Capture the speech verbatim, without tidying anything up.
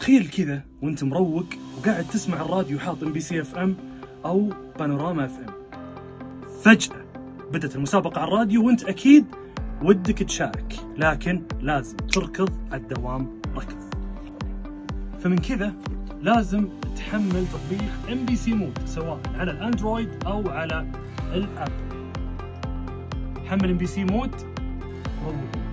تخيل كذا وانت مروق وقاعد تسمع الراديو حاط ام بي سي اف ام او بانوراما اف ام، فجأة بدت المسابقة على الراديو وانت اكيد ودك تشارك، لكن لازم تركض على الدوام ركض. فمن كذا لازم تحمل تطبيق ام بي سي مود سواء على الاندرويد او على الابل. حمل ام بي سي مود، روق.